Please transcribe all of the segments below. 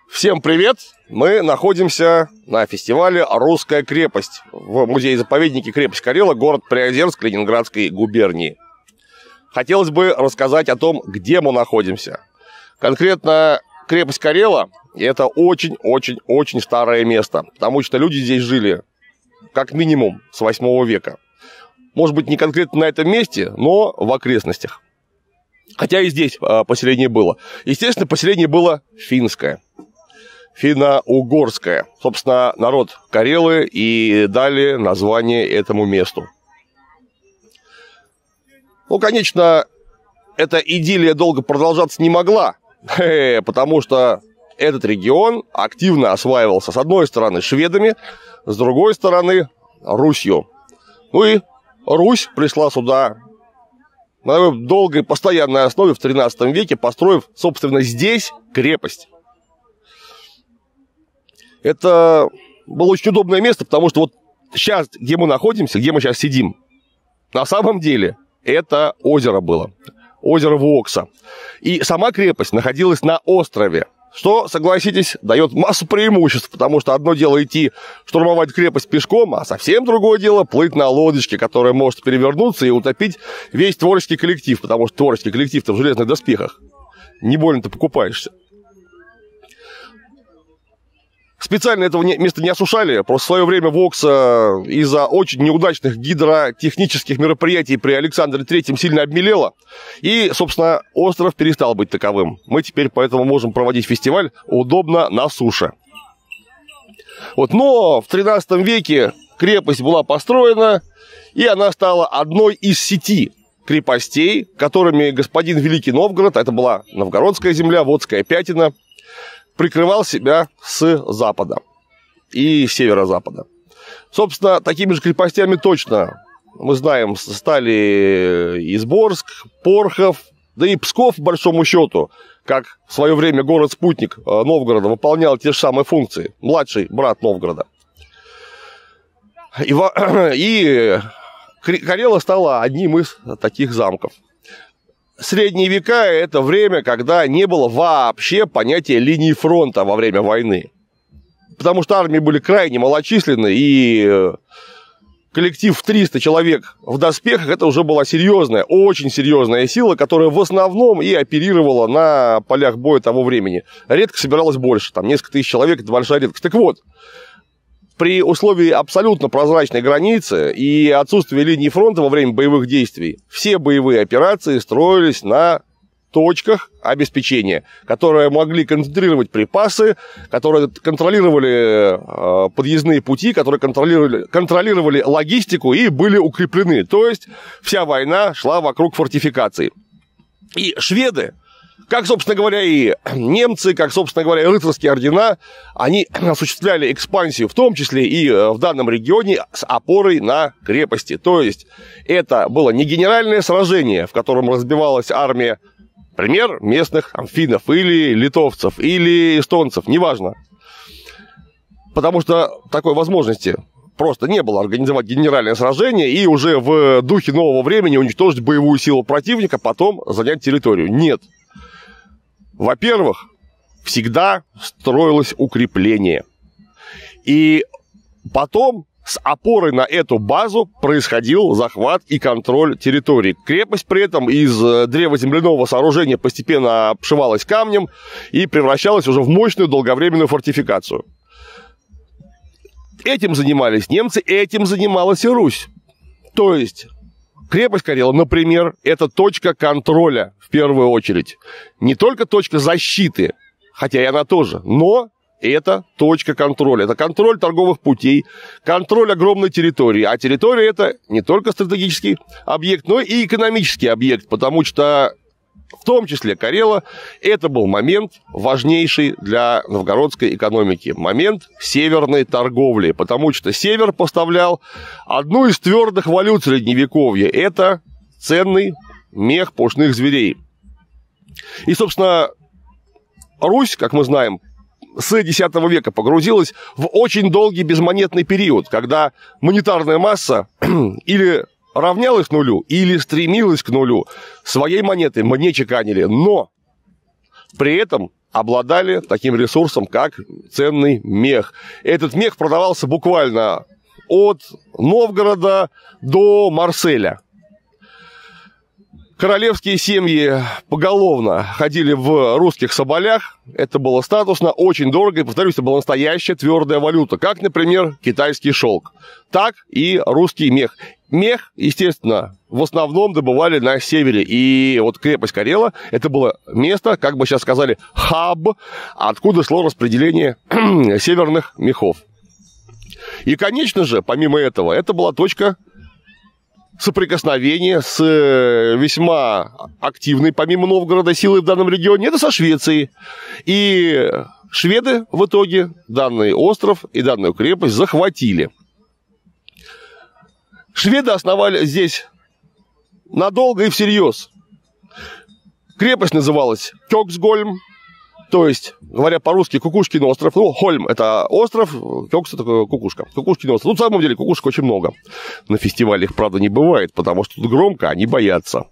Всем привет! Мы находимся на фестивале «Русская крепость» в музее-заповеднике «Крепость Карела», город Приозерск Ленинградской губернии. Хотелось бы рассказать о том, где мы находимся. Конкретно крепость Карела – это очень-очень-очень старое место, потому что люди здесь жили как минимум с 8 века. Может быть, не конкретно на этом месте, но в окрестностях. Хотя и здесь поселение было. Естественно, поселение было финское. Финно-угорское. Собственно, народ Карелы и дали название этому месту. Ну, конечно, эта идиллия долго продолжаться не могла, потому что этот регион активно осваивался, с одной стороны, шведами, с другой стороны, Русью. Ну и Русь пришла сюда на долгой постоянной основе в 13 веке, построив, собственно, здесь крепость. Это было очень удобное место, потому что вот сейчас, где мы находимся, где мы сейчас сидим, на самом деле это озеро было, озеро Вокса. И сама крепость находилась на острове, что, согласитесь, дает массу преимуществ, потому что одно дело идти штурмовать крепость пешком, а совсем другое дело плыть на лодочке, которая может перевернуться и утопить весь творческий коллектив, потому что творческий коллектив-то в железных доспехах. Не больно-то покупаешься. Специально этого места не осушали, просто в свое время Вокса из-за очень неудачных гидротехнических мероприятий при Александре III сильно обмелела, и, собственно, остров перестал быть таковым. Мы теперь поэтому можем проводить фестиваль удобно на суше. Вот, но в 13 веке крепость была построена, и она стала одной из сети крепостей, которыми господин Великий Новгород, это была новгородская земля, Водская Пятина, прикрывал себя с запада и северо-запада. Собственно, такими же крепостями точно, мы знаем, стали Изборск, Порхов, да и Псков, по большому счету, как в свое время город-спутник Новгорода выполнял те же самые функции, младший брат Новгорода. И Карела стала одним из таких замков. Средние века – это время, когда не было вообще понятия линии фронта во время войны. Потому что армии были крайне малочисленны, и коллектив в 300 человек в доспехах – это уже была серьезная, очень серьезная сила, которая в основном и оперировала на полях боя того времени. Редко собиралось больше, там несколько тысяч человек – это большая редкость. Так вот, при условии абсолютно прозрачной границы и отсутствия линии фронта во время боевых действий все боевые операции строились на точках обеспечения, которые могли концентрировать припасы, которые контролировали подъездные пути, которые контролировали логистику и были укреплены. То есть вся война шла вокруг фортификаций. И шведы, как, собственно говоря, и немцы, как, собственно говоря, и рыцарские ордена, они осуществляли экспансию, в том числе и в данном регионе, с опорой на крепости. То есть это было не генеральное сражение, в котором разбивалась армия, например, местных финнов или литовцев, или эстонцев, неважно. Потому что такой возможности просто не было организовать генеральное сражение и уже в духе нового времени уничтожить боевую силу противника, потом занять территорию. Нет. Во-первых, всегда строилось укрепление. И потом с опорой на эту базу происходил захват и контроль территории. Крепость при этом из древоземляного сооружения постепенно обшивалась камнем и превращалась уже в мощную долговременную фортификацию. Этим занимались немцы, этим занималась и Русь. То есть крепость Карела, например, это точка контроля в первую очередь. Не только точка защиты, хотя и она тоже, но это точка контроля. Это контроль торговых путей, контроль огромной территории. А территория это не только стратегический объект, но и экономический объект, потому что в том числе Карела это был момент важнейший для новгородской экономики. Момент северной торговли, потому что север поставлял одну из твердых валют Средневековья. Это ценный мех пушных зверей. И, собственно, Русь, как мы знаем, с X века погрузилась в очень долгий безмонетный период, когда монетарная масса или равнялась нулю, или стремилась к нулю. Своей монеты мы не чеканили, но при этом обладали таким ресурсом, как ценный мех. Этот мех продавался буквально от Новгорода до Марселя. Королевские семьи поголовно ходили в русских соболях. Это было статусно, очень дорого. И, повторюсь, это была настоящая твердая валюта. Как, например, китайский шелк. Так и русский мех. Мех, естественно, в основном добывали на севере. И вот крепость Карела – это было место, как бы сейчас сказали, хаб, откуда шло распределение северных мехов. И, конечно же, помимо этого, это была точка соприкосновения с весьма активной, помимо Новгорода, силой в данном регионе, это со Швецией. И шведы в итоге данный остров и данную крепость захватили. Шведы основали здесь надолго и всерьез. Крепость называлась Кёксгольм, то есть, говоря по-русски, Кукушкин остров. Ну, Хольм – это остров, Кёкс – это кукушка. Кукушкин остров. Ну, на самом деле, кукушек очень много. На фестивале их, правда, не бывает, потому что тут громко, они боятся.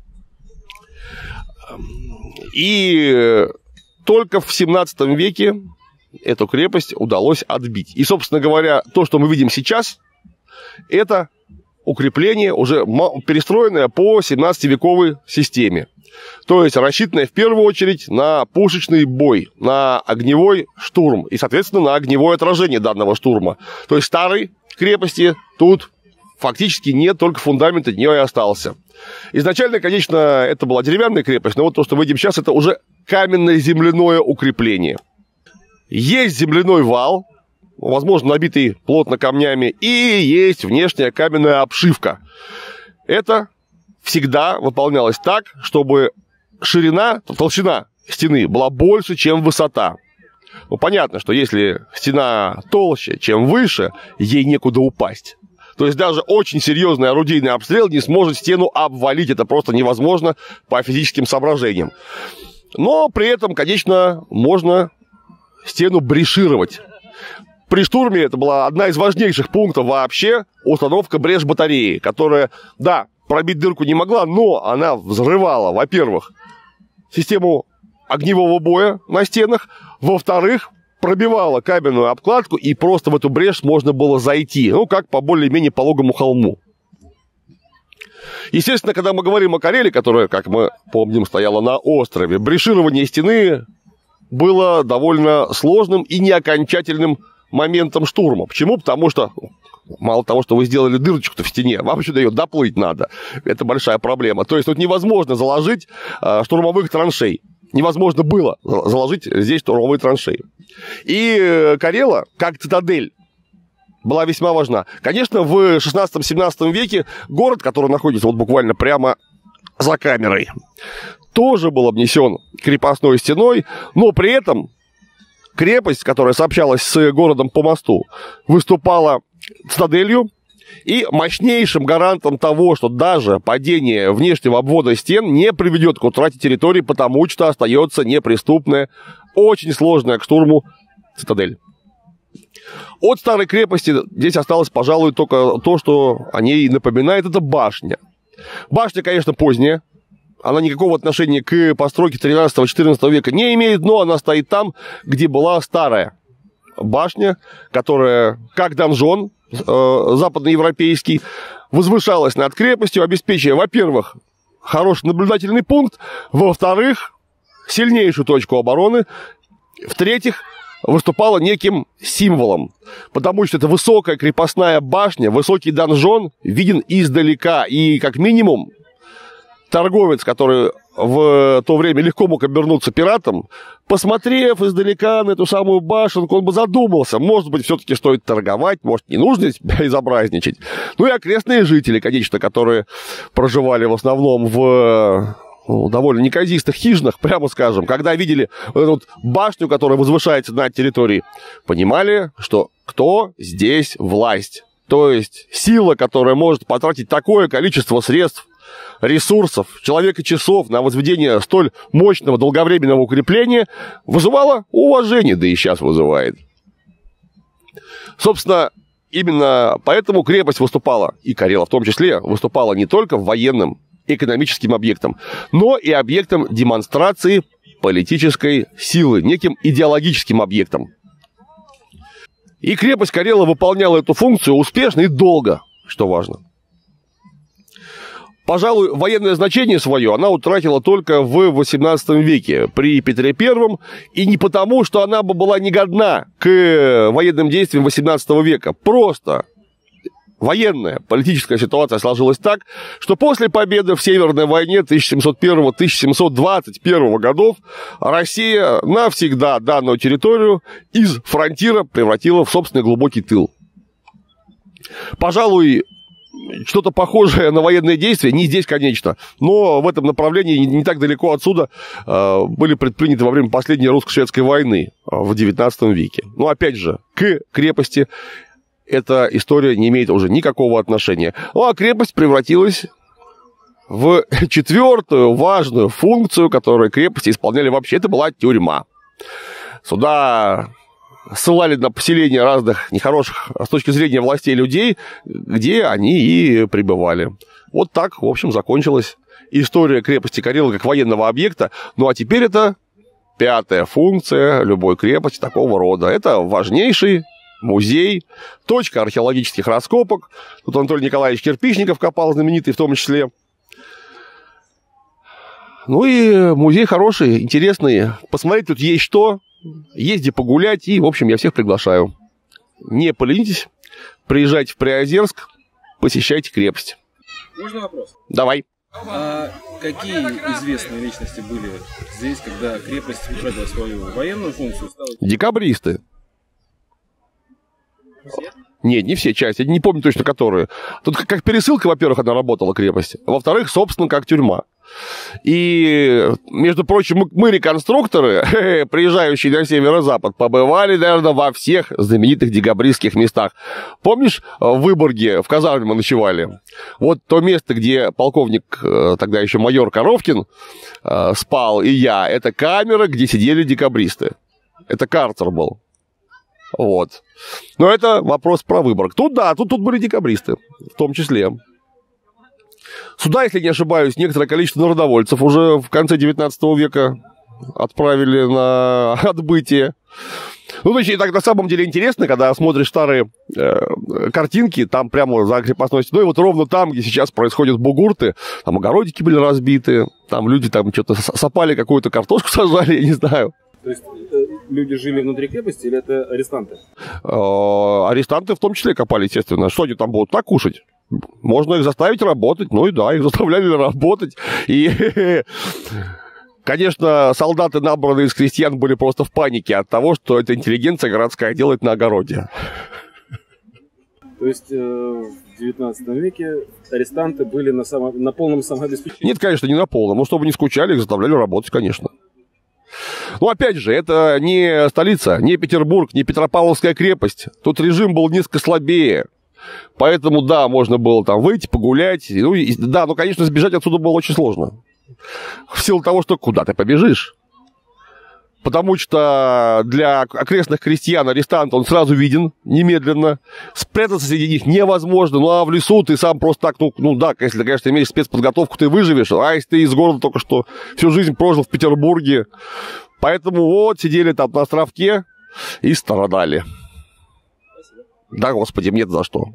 И только в 17 веке эту крепость удалось отбить. И, собственно говоря, то, что мы видим сейчас, это укрепление, уже перестроенное по 17-вековой системе. То есть рассчитанное в первую очередь на пушечный бой, на огневой штурм и, соответственно, на огневое отражение данного штурма. То есть старой крепости тут фактически нет, только фундамент от нее и остался. Изначально, конечно, это была деревянная крепость, но вот то, что мы видим сейчас, это уже каменное земляное укрепление. Есть земляной вал, возможно, набитый плотно камнями, и есть внешняя каменная обшивка. Это всегда выполнялось так, чтобы ширина, толщина стены была больше, чем высота. Ну, понятно, что если стена толще, чем выше, ей некуда упасть. То есть даже очень серьезный орудийный обстрел не сможет стену обвалить. Это просто невозможно по физическим соображениям. Но при этом, конечно, можно стену брешировать. При штурме это была одна из важнейших пунктов вообще установка брешь-батареи, которая, да, пробить дырку не могла, но она взрывала, во-первых, систему огневого боя на стенах, во-вторых, пробивала каменную обкладку, и просто в эту брешь можно было зайти, ну, как по более-менее пологому холму. Естественно, когда мы говорим о Карелии, которая, как мы помним, стояла на острове, бреширование стены было довольно сложным и неокончательным моментом штурма. Почему? Потому что мало того, что вы сделали дырочку-то в стене, вам еще ее доплыть надо. Это большая проблема. То есть тут невозможно заложить штурмовых траншей. Невозможно было заложить здесь штурмовые траншеи. И Карела, как цитадель, была весьма важна. Конечно, в 16-17 веке город, который находится вот буквально прямо за камерой, тоже был обнесен крепостной стеной, но при этом крепость, которая сообщалась с городом по мосту, выступала цитаделью и мощнейшим гарантом того, что даже падение внешнего обвода стен не приведет к утрате территории, потому что остается неприступная, очень сложная к штурму цитадель. От старой крепости здесь осталось, пожалуй, только то, что о ней напоминает, это башня. Башня, конечно, поздняя. Она никакого отношения к постройке 13-14 века не имеет, но она стоит там, где была старая башня, которая, как донжон западноевропейский, возвышалась над крепостью, обеспечивая, во-первых, хороший наблюдательный пункт, во-вторых, сильнейшую точку обороны, в-третьих, выступала неким символом, потому что это высокая крепостная башня, высокий донжон виден издалека, и как минимум торговец, который в то время легко мог обернуться пиратом, посмотрев издалека на эту самую башенку, он бы задумался, может быть, все-таки стоит торговать, может, не нужно себя изобразничать. Ну и окрестные жители, конечно, которые проживали в основном в довольно неказистых хижинах, прямо скажем, когда видели эту башню, которая возвышается над территорией, понимали, что кто здесь власть. То есть сила, которая может потратить такое количество средств, ресурсов, человека-часов на возведение столь мощного долговременного укрепления, вызывала уважение, да и сейчас вызывает. Собственно, именно поэтому крепость выступала, и Карела в том числе, выступала не только военным, экономическим объектом, но и объектом демонстрации политической силы, неким идеологическим объектом. И крепость Карела выполняла эту функцию успешно и долго, что важно. Пожалуй, военное значение свое она утратила только в XVIII веке при Петре I, и не потому, что она бы была негодна к военным действиям XVIII века. Просто военная политическая ситуация сложилась так, что после победы в Северной войне 1701-1721 годов Россия навсегда данную территорию из фронтира превратила в собственный глубокий тыл. Пожалуй, что-то похожее на военные действия, не здесь, конечно, но в этом направлении не так далеко отсюда были предприняты во время последней русско-шведской войны в XIX веке. Но опять же, к крепости эта история не имеет уже никакого отношения. Ну, а крепость превратилась в четвертую важную функцию, которую крепости исполняли вообще. Это была тюрьма. Сюда ссылали на поселение разных нехороших с точки зрения властей людей, где они и пребывали. Вот так, в общем, закончилась история крепости Карела как военного объекта. Ну, а теперь это пятая функция любой крепости такого рода. Это важнейший музей, точка археологических раскопок. Тут Анатолий Николаевич Кирпичников копал, знаменитый в том числе. Ну и музей хороший, интересный. Посмотреть тут есть что. Езди погулять, и, в общем, я всех приглашаю. Не поленитесь, приезжайте в Приозерск, посещайте крепость. Можно вопрос? Давай. А какие известные личности были здесь, когда крепость утратила свою военную функцию? Декабристы. Все? Нет, не все части, я не помню точно которые. Тут как пересылка, во-первых, она работала, крепость. Во-вторых, собственно, как тюрьма. И, между прочим, мы реконструкторы, приезжающие на северо-запад, побывали, наверное, во всех знаменитых декабристских местах. Помнишь, в Выборге, в казарме мы ночевали? Вот то место, где полковник, тогда еще майор Коровкин, спал, и я, это камера, где сидели декабристы. Это карцер был. Вот. Но это вопрос про Выборг. Тут, да, тут были декабристы, в том числе. Сюда, если не ошибаюсь, некоторое количество народовольцев уже в конце 19 века отправили на отбытие. Ну, значит, так на самом деле интересно, когда смотришь старые картинки, там прямо за крепостной стеной, вот ровно там, где сейчас происходят бугурты, там огородики были разбиты, там люди там что-то сапали, какую-то картошку сажали, я не знаю. То есть люди жили внутри крепости или это арестанты? Арестанты в том числе копали, естественно. Что они там будут так кушать? Можно их заставить работать. Ну и да, их заставляли работать. И, конечно, солдаты, набранные из крестьян, были просто в панике от того, что эта интеллигенция городская делает на огороде. То есть в 19 веке арестанты были на полном самообеспечении? Нет, конечно, не на полном. Но чтобы не скучали, их заставляли работать, конечно. Ну, опять же, это не столица, не Петербург, не Петропавловская крепость. Тут режим был несколько слабее. Поэтому, да, можно было там выйти, погулять. Ну, да, но, конечно, сбежать отсюда было очень сложно. В силу того, что куда ты побежишь. Потому что для окрестных крестьян арестант, он сразу виден, немедленно. Спрятаться среди них невозможно. Ну, а в лесу ты сам просто так, ну да, если ты, конечно, имеешь спецподготовку, ты выживешь. А если ты из города только что всю жизнь прожил в Петербурге. Поэтому вот сидели там на островке и страдали. Да, господи, мне-то за что.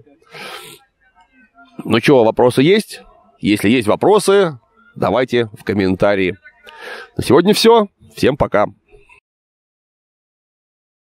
Ну что, вопросы есть? Если есть вопросы, давайте в комментарии. На сегодня все. Всем пока.